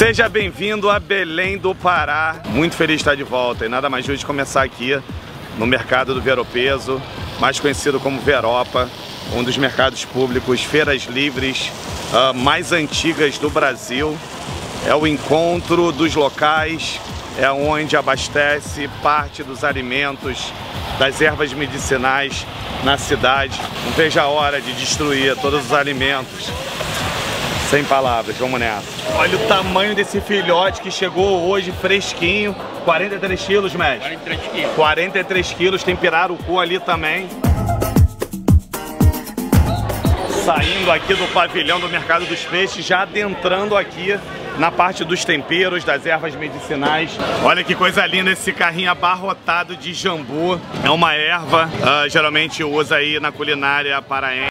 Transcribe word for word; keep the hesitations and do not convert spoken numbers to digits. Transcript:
Seja bem-vindo a Belém do Pará. Muito feliz de estar de volta e nada mais justo de começar aqui no mercado do Ver-o-Peso, mais conhecido como Veropa, um dos mercados públicos, feiras livres uh, mais antigas do Brasil. É o encontro dos locais, é onde abastece parte dos alimentos, das ervas medicinais na cidade. Não vejo a hora de destruir todos os alimentos. Sem palavras, vamos nessa. Olha o tamanho desse filhote que chegou hoje fresquinho. quarenta e três quilos, mestre? quarenta e três quilos. quarenta e três quilos, tem pirarucu ali também. Saindo aqui do pavilhão do Mercado dos Peixes, já adentrando aqui na parte dos temperos, das ervas medicinais. Olha que coisa linda esse carrinho abarrotado de jambu. É uma erva, uh, geralmente usa aí na culinária paraense.